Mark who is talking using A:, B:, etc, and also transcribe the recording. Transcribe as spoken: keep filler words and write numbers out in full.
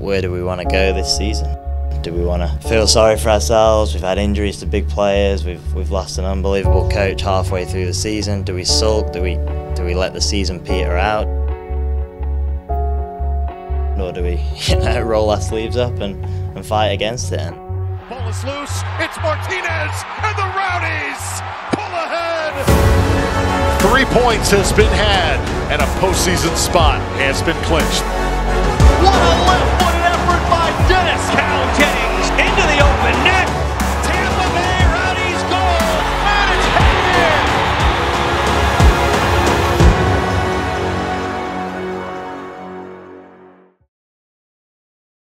A: where do we want to go this season? Do we want to feel sorry for ourselves? We've had injuries to big players. We've we've lost an unbelievable coach halfway through the season. Do we sulk? Do we do we let the season peter out? Or do we, you know, roll our sleeves up and, and fight against it? And
B: ball is loose. It's Martinez and the Rowdies pull ahead. Three points has been had and a postseason spot has been clinched.
C: What a